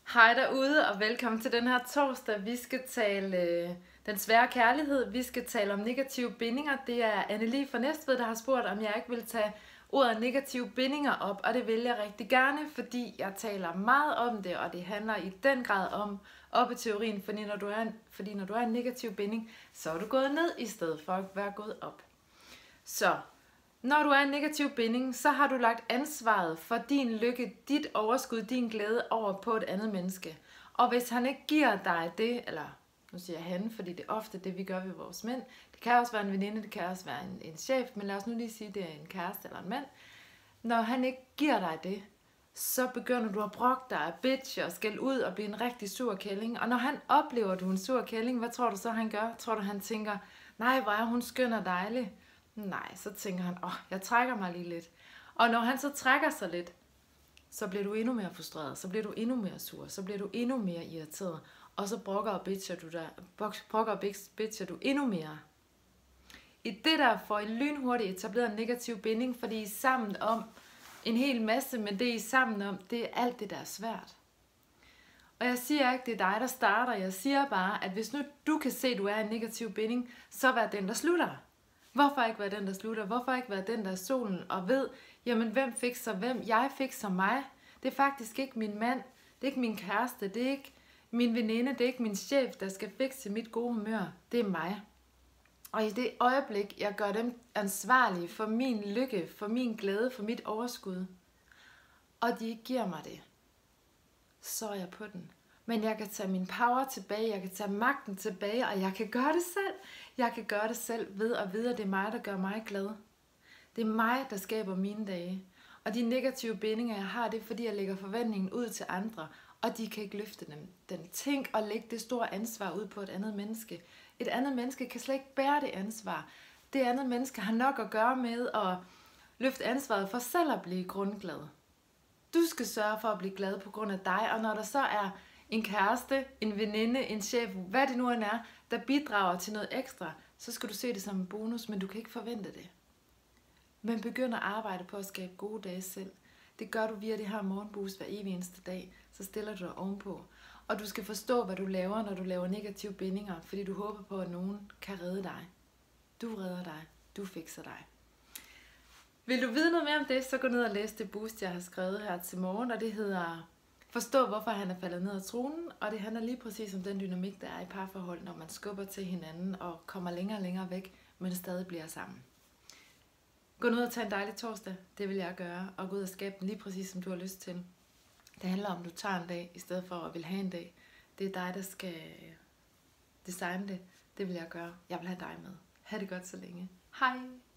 Hej derude og velkommen til den her torsdag. Vi skal tale den svære kærlighed. Vi skal tale om negative bindinger. Det er Annelie fra Næstved, der har spurgt, om jeg ikke vil tage ordet negative bindinger op. Og det vil jeg rigtig gerne, fordi jeg taler meget om det, og det handler i den grad om op i teorien. Fordi når du er en negativ binding, så er du gået ned i stedet for at være gået op. Så når du er en negativ binding, så har du lagt ansvaret for din lykke, dit overskud, din glæde over på et andet menneske. Og hvis han ikke giver dig det, eller nu siger jeg han, fordi det er ofte det, vi gør ved vores mænd. Det kan også være en veninde, det kan også være en chef, men lad os nu lige sige, at det er en kæreste eller en mand. Når han ikke giver dig det, så begynder du at brokke dig, at bitch og skælde ud og blive en rigtig sur kælling. Og når han oplever, at du er en sur kælling, hvad tror du så, han gør? Tror du, han tænker, nej, hvor er hun skøn og dejlig? Nej, så tænker han, jeg trækker mig lige lidt. Og når han så trækker sig lidt, så bliver du endnu mere frustreret, så bliver du endnu mere sur, så bliver du endnu mere irriteret, og så brokker og bitcher du endnu mere. I det der får I lynhurtigt etableret en negativ binding, fordi I er sammen om en hel masse, men det I er sammen om, det er alt det, der er svært. Og jeg siger ikke, det er dig, der starter, jeg siger bare, at hvis nu du kan se, at du er en negativ binding, så vær den, der slutter. Hvorfor ikke være den, der slutter? Hvorfor ikke være den, der er solen og ved, jamen hvem fikser hvem? Jeg fikser mig. Det er faktisk ikke min mand, det er ikke min kæreste, det er ikke min veninde, det er ikke min chef, der skal fikse mit gode humør. Det er mig. Og i det øjeblik, jeg gør dem ansvarlige for min lykke, for min glæde, for mit overskud, og de ikke giver mig det, så er jeg på den. Men jeg kan tage min power tilbage, jeg kan tage magten tilbage, og jeg kan gøre det selv. Jeg kan gøre det selv ved at vide, at det er mig, der gør mig glad. Det er mig, der skaber mine dage. Og de negative bindinger, jeg har, det er fordi, jeg lægger forventningen ud til andre, og de kan ikke løfte dem. Tænk at lægge det store ansvar ud på et andet menneske. Et andet menneske kan slet ikke bære det ansvar. Det andet menneske har nok at gøre med at løfte ansvaret for selv at blive grundglad. Du skal sørge for at blive glad på grund af dig, og når der så er en kæreste, en veninde, en chef, hvad det nu end er, der bidrager til noget ekstra, så skal du se det som en bonus, men du kan ikke forvente det. Men begynd at arbejde på at skabe gode dage selv. Det gør du via det her morgenboost hver evig eneste dag, så stiller du dig ovenpå. Og du skal forstå, hvad du laver, når du laver negative bindinger, fordi du håber på, at nogen kan redde dig. Du redder dig. Du fikser dig. Vil du vide noget mere om det, så gå ned og læs det boost, jeg har skrevet her til morgen, og det hedder Forstå, hvorfor han er faldet ned af tronen, og det handler lige præcis om den dynamik, der er i parforhold, når man skubber til hinanden og kommer længere og længere væk, men stadig bliver sammen. Gå ned og tage en dejlig torsdag, det vil jeg gøre, og gå ud og skabe den lige præcis, som du har lyst til. Det handler om, at du tager en dag, i stedet for at vil have en dag. Det er dig, der skal designe det. Det vil jeg gøre. Jeg vil have dig med. Ha' det godt så længe. Hej!